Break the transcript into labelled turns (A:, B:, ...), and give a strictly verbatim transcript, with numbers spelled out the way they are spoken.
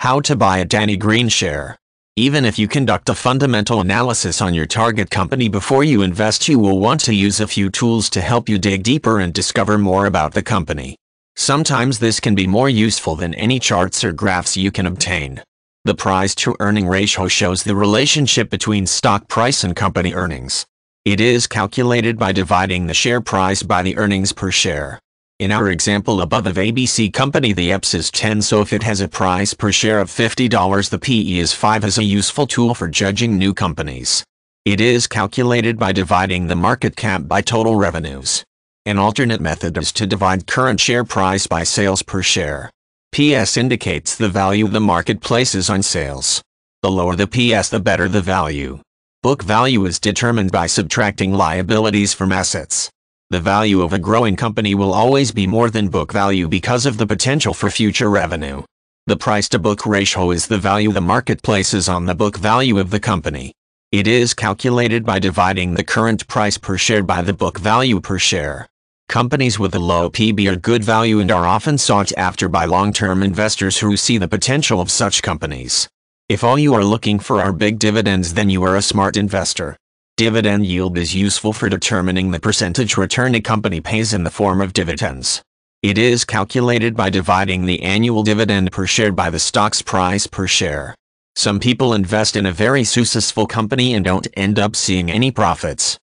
A: How to buy Adani Green share. Even if you conduct a fundamental analysis on your target company before you invest, you will want to use a few tools to help you dig deeper and discover more about the company. Sometimes this can be more useful than any charts or graphs you can obtain. The price-to-earning ratio shows the relationship between stock price and company earnings. It is calculated by dividing the share price by the earnings per share. In our example above of A B C company, the E P S is ten, so if it has a price per share of fifty dollars, the P E is five, as a useful tool for judging new companies. It is calculated by dividing the market cap by total revenues. An alternate method is to divide current share price by sales per share. P S indicates the value the market places on sales. The lower the P S, the better the value. Book value is determined by subtracting liabilities from assets. The value of a growing company will always be more than book value because of the potential for future revenue. The price-to-book ratio is the value the market places on the book value of the company. It is calculated by dividing the current price per share by the book value per share. Companies with a low P B are good value and are often sought after by long-term investors who see the potential of such companies. If all you are looking for are big dividends, then you are a smart investor. Dividend yield is useful for determining the percentage return a company pays in the form of dividends. It is calculated by dividing the annual dividend per share by the stock's price per share. Some people invest in a very successful company and don't end up seeing any profits.